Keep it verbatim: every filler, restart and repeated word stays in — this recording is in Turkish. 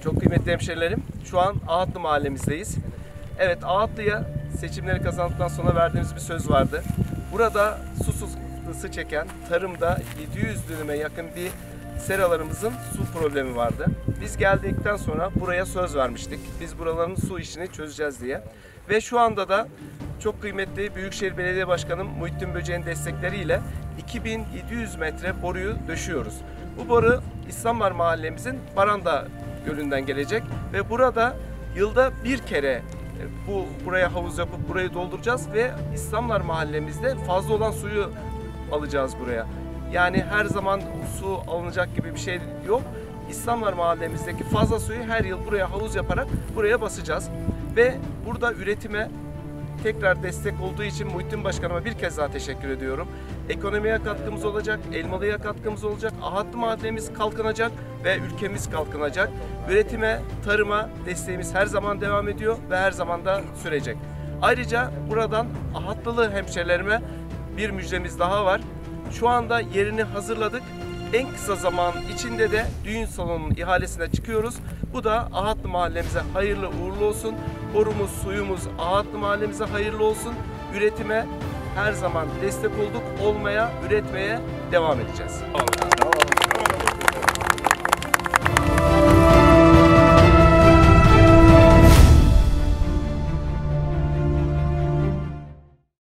Çok kıymetli hemşerilerim, şu an Ağatlı mahallemizdeyiz. Evet, Ağatlı'ya seçimleri kazandıktan sonra verdiğimiz bir söz vardı. Burada su sıkıntısı çeken, tarımda yedi yüz dönüme yakın bir seralarımızın su problemi vardı. Biz geldikten sonra buraya söz vermiştik. Biz buraların su işini çözeceğiz diye. Ve şu anda da çok kıymetli Büyükşehir Belediye Başkanım Muhittin Böceğin destekleriyle iki bin yedi yüz metre boruyu döşüyoruz. Bu boru İslamlar mahallemizin Baranda Gölü'nden gelecek ve burada yılda bir kere bu buraya havuz yapıp burayı dolduracağız ve İslamlar mahallemizde fazla olan suyu alacağız buraya. Yani her zaman su alınacak gibi bir şey yok. İslamlar mahallemizdeki fazla suyu her yıl buraya havuz yaparak buraya basacağız. Ve burada üretime tekrar destek olduğu için Muhittin Başkanıma bir kez daha teşekkür ediyorum. Ekonomiye katkımız olacak, Elmalı'ya katkımız olacak, Ağatlı mahallemiz kalkınacak ve ülkemiz kalkınacak. Üretime, tarıma desteğimiz her zaman devam ediyor ve her zaman da sürecek. Ayrıca buradan Ağatlılı hemşerilerime bir müjdemiz daha var. Şu anda yerini hazırladık. En kısa zaman içinde de düğün salonunun ihalesine çıkıyoruz. Bu da Ağatlı mahallemize hayırlı uğurlu olsun. Borumuz, suyumuz Ağatlı mahallemize hayırlı olsun. Üretime her zaman destek olduk. Olmaya, üretmeye devam edeceğiz. Sağ olun.